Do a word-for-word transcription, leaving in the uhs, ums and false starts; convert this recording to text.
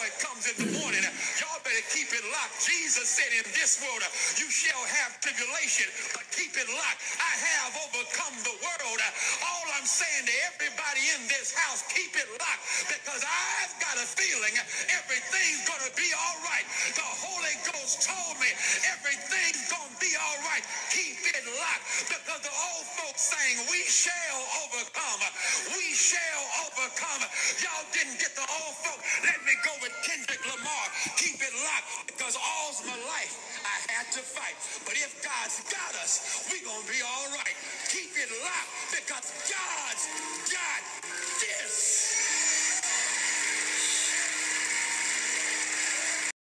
joy comes in the morning. Y'all better keep it locked. Jesus said, in this world you shall have tribulation, but keep it locked. I have overcome the world. All I'm saying to everybody in this house, keep it locked, because I've got a feeling everything's going to be all right. The Holy Ghost told me everything's going to be all right. Keep it locked, because the old folks saying, we shall overcome. We shall overcome. Y'all didn't get the old folk. Let me go with Kendrick Lamar. Keep it locked, because all's my life I had to fight. But if God's got us, we gonna be all right. Keep it locked, because God's got this.